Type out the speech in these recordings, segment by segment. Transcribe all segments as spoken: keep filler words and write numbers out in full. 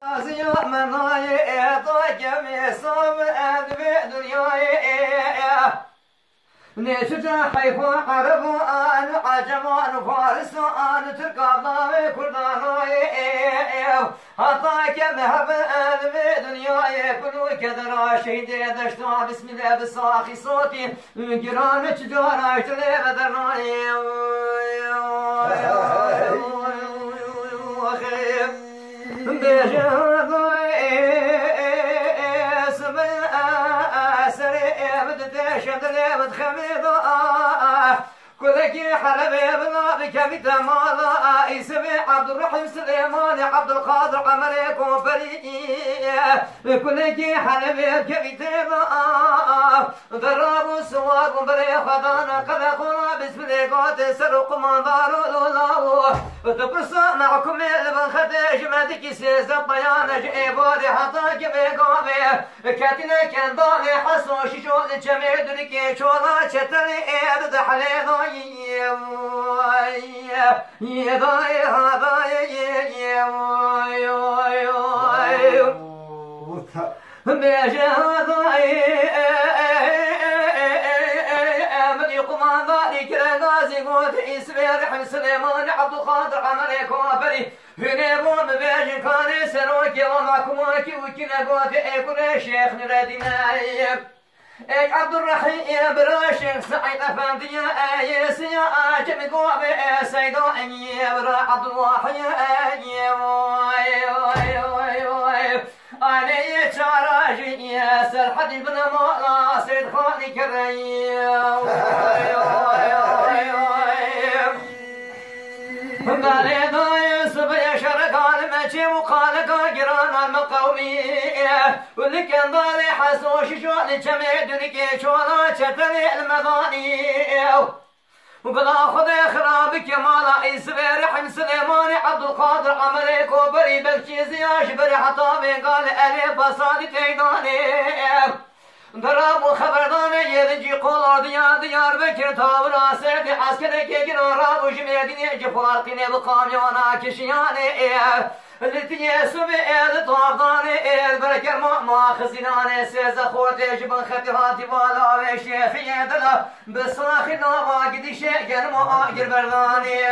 نشجع حيفا عربان عجمان فارسان تركابنا كردان حتى كمهب الدنيا كلو كدر شهيد دشتا بسم الله بالصاخي صوتي جيران تجارة تلي بدرنا كلكي حلبي بنابك بتمالا يسمي عبد الرحيم سليمان عبد القادر عمري كوفري كلكي حلبي بتمالا ضرب سوار بري خدانا قد قنا بسم الله سرق منظار لولاو تبرص معكم البن خدش مدك سيز بيان جيبوري حتى كبيقوبي كاتنا كان ضالي حسو شيشو جميع دركي شولا شتري ايد دحلي سليمان عبد القادر عمري كوفري هنبوم بيجن كان سروكي ومعكم وكي وكنا قوتي كل شيخ نردنا اي عبد الرحيم براشق سعيد افندي اي سيا اجم قوبي سيدو اني برا عبد الواحد اني واي واي واي واي علي شراجي يا سرحد بن مولا سيد خالي كريم واي واي واي واي داي سبي شرقان ماشي وقالك جيران المقومي واللي كان ضالي حسوش شوالي جميع دنيكي شوالا شتري المضاني وبلا خذي خرابك يا مالا يسبي رحم سليماني عبد القادر عمري كوبري بلشي زياش بري حطابي قال الي بصادي تيداني ضرب خبرداني يلجي قول ديار ديار بكر تابر سردي عسكري كيكن رابو جميدني جفارقني بقاميونا كشياني اللي تيسو بإيد طابداني البركر ما خزيناني سيزا خورتي جبن خطيهاتي بالا ويشي في يدلا بصاخي نوما قدي شيئا ما أقر برداني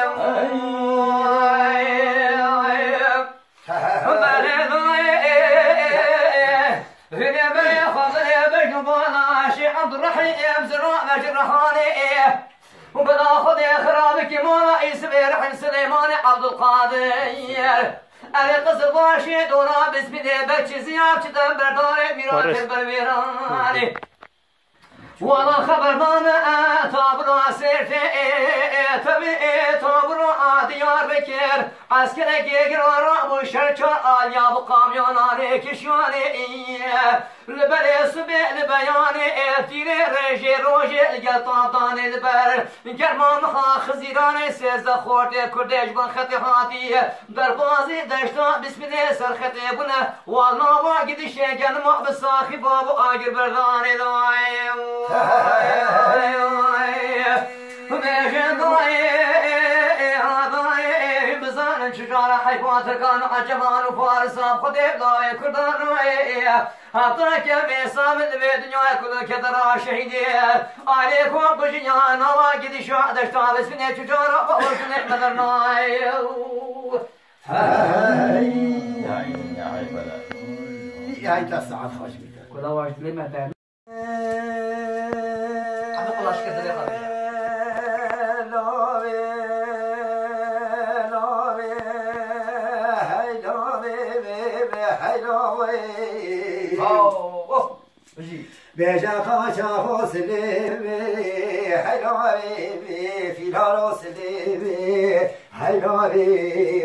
هنا بري خاطري بجن بالا شي عبد الرحيم زراء مجرحاني وبلا خذي خرابك مولا يسبي رحم سليمان عبد القادر أنا قصد باشي دونا بسم الله بكشي زياب شتم برداري ميرات البربيراني والله خبردانا تابرا سيرتي تبي تابرا ديار بكر عسكرك يقرا مشركة آليا بقاميوناني كشواني لبري سبي لبياني تيري رجي روجي القطاطاني البر جرمان خزيراني سيزا خورتي كرديش بن خطي هاتي دربازي دشتا بسم الله سرختي بنا والله واقد الشيقان ما بصاخي بابو آقر برداني دوايم شجارة حيوان تركان عجمان وفارسان خديب لا يكردان حتى كم سامن بدنيا كل كدرا شهيدي عليكم بجنيان واجد شهد اشتغل اسمني شجارة فقلت نحمد الناي هاي هاي هاي بلا هاي تسعة خشبك كل واحد لما تعمل عم قلاش كده يا خالد بيجا خاشا فوسلي حلوي في الهروسلي حلوي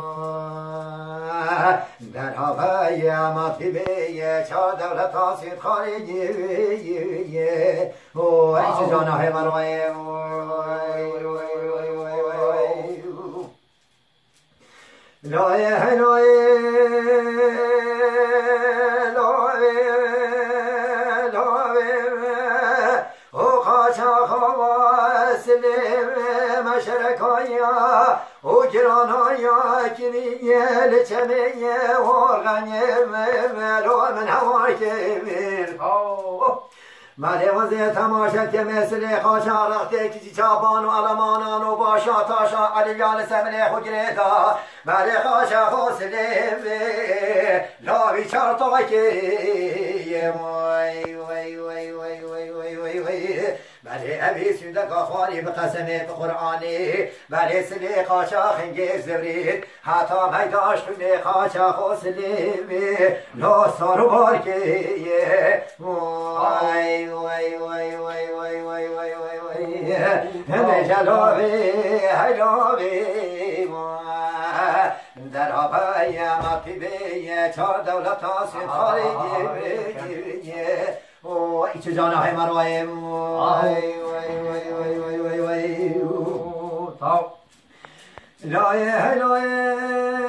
در هوای ما فیبه چا دولت آسید خارجی او ایش جانه مروی لای هلوی مشركايا وجرانايا كنيه لچميه والغني ملو من هواك بير مالی وزی تماشا که مثل خاشا رخته کسی چابان و علمانان و باشا تاشا علیان سمن خجره دا مالی خاشا خوصله لاوی چارتا که وای وای وای وای وای وای وای وای مالی ابی سندک آخوانی بقسمه بقرآنی مالی سلی خاشا خنگی زبرید حتی میداش کنی خاشا خوصله لا سارو بار که وای وای وای وای وای وای وای وای وای همه جلابی هلابی در آبای مطیبی چار دولت آسید خارجی ای چه جانه های مروای وای وای وای وای وای وای وای لایه لایه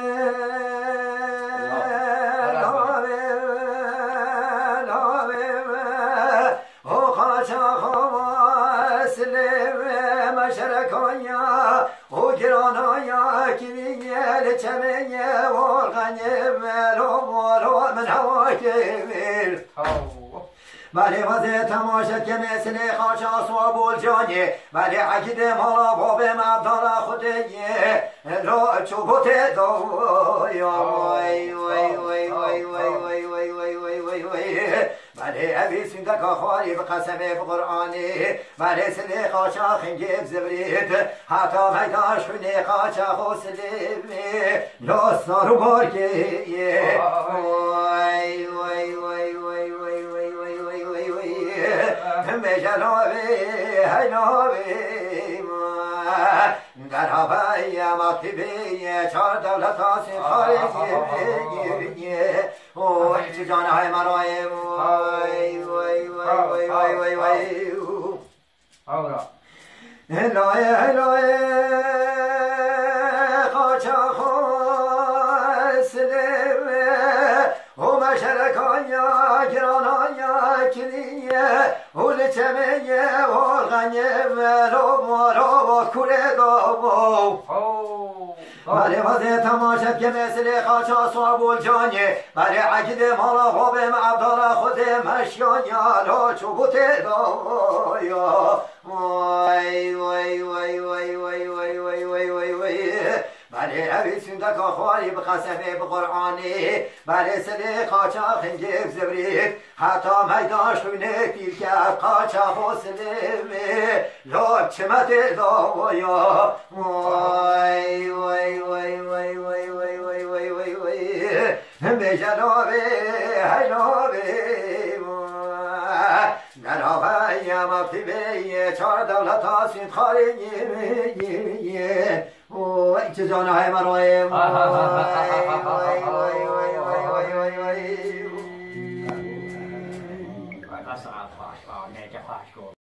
چمنه والغنی ملو مالو من هواك بير مالی وزي تماشا که مثل خاشا صواب الجاني مالی عقد مالا باب مبدال خوديه لو چوبوت دو يا وي وي وي وي وي وي وي وي وي وي وي مالی ابي سندك اخواني بقسمه بقرآني مالی سلي خاشا خنجيب زبريد حتى ميداش خني خاشا خوسلي لو صارو باركي وي وي وي وي وي وي وي وي وي وي هم جلابي هينابي در هوای مطیبی چار دولت آسید خارجی اوه چه جانه های مرای وای وای وای وای وای وای هلای هلای قاچا خواسلم و مشرکان یا گرانان یا کلیه و لچمه و غنیه ولو مارو و کوله دابو مالی وزی تماشا که مثل خاشا صعب الجانی مالی عقد مالا خوبم عبدالله خود مشیان یا چوبوت دایا وای وای وای وای وای وای وای وای وای وای مالی ابی سندک آخوانی بقسمه بقرآنی مالی سلی خاچا خنجیب زبرید حتی میداش خونه تیر کرد خاچا خوصلمه لاب چمت دایا وای وای وای وای وای وای وای وای وای وای به جلابه هیلابه در آبای مطیبه چار دولت آسید خارجی وای چه جانه های مروی وای وای وای وای وای وای وای